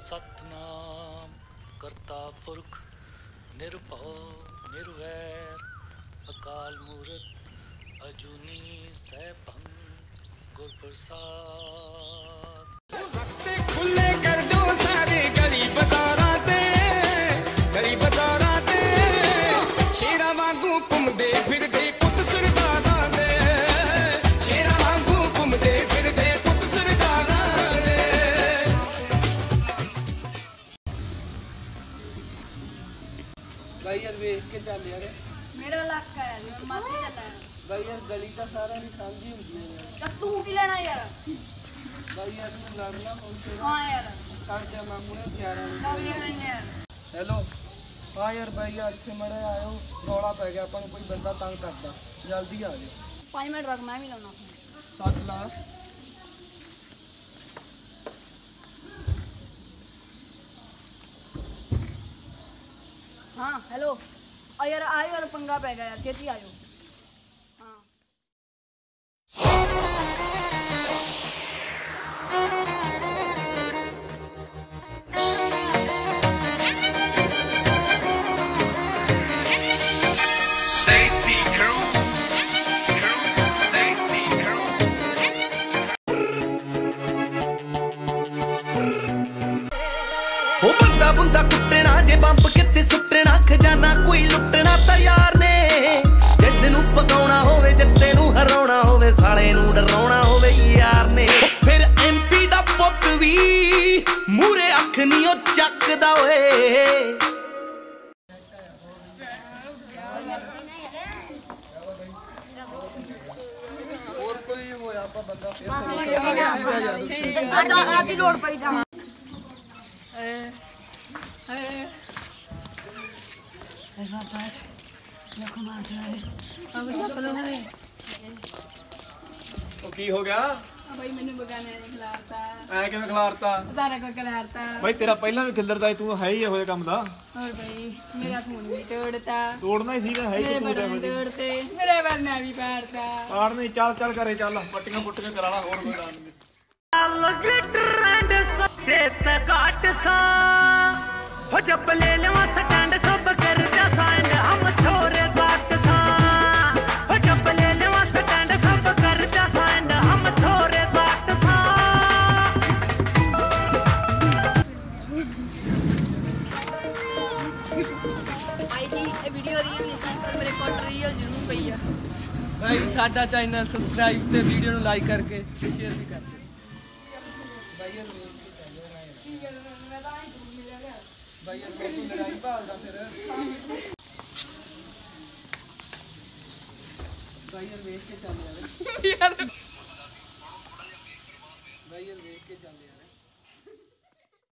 सतनाम करता पुरख निर्भव निर्वैर अकाल मूरत अजूनी सैभं गुर प्रसाद। रस्ते खुले कर दो सारे गली बाजारां ते शेरा वांगू घुमदे फिरदे पुत सरदारां दे शेरा वांगू घुमदे फिरदे पुत सरदारां दे। भाई यार वेख के चल यार मेरा इलाका है मैं माफी चलना है भाई यार गली का सारा नहीं समझी होती है जब तू की लेना यार भाई यार तू लड़ना उनसे हां यार काट जा मांगू ने 11 कब लेना यार। हेलो हाँ यार भाई आज से मरे आयो रौला पै गया अपन कोई बंदा तंग करता जल्दी आ जाओ 5 मिनट रख मैं भी लाना हाथ ला हाँ हेलो और यार आयो यार पंगा पै गया यार छेती आयो। हाँ बंदा बुंदा कुटना जे बंब कित्ते सुटना खजाना कोई लुटना तैयार ने जिद नू पकाउणा होवे जट्टे नू हराउणा होवे साले नू डराउणा होवे यार ने फिर एमपी दा पुੱਤ भी मूरे अख नहीं ओ ਚੱਕਦਾ ਓਏ। और कोई होया आपा बंदा फिर आधी लोड पई था की हो गया भाई मैंने बगाने नहीं खिलाता ऐ किवें खिलारता तारा को खिलाता भाई तेरा पहला भी खिलरदा तू है ही होए काम दा और भाई मेरा फोन भी तोड़ता तोड़ना ही सी है ही मेरे तू बटन तोड़ते मेरे बटन भी पाड़ता और नहीं चल चल करे चल पट्टियां पुट्टियां करा ला और कोई डाल नहीं ट्रेंड से तकाट सा हो जब ले लेवा स्टैंड सब कर जा साइंड हम छोरे बात सा हो जब ले लेवा स्टैंड सब कर जा साइंड हम छोरे बात सा। भाई जी ये वीडियो रियल नहीं सी पर मेरे कोल रियल जरूर पई है। भाई साडा चैनल सब्सक्राइब ते वीडियो नु लाइक करके शेयर भी कर दे भाई यार भाई यार तू लड़ाई भालदा फिर भाई यार वेख के चल यार यार भाई यार वेख के चल यार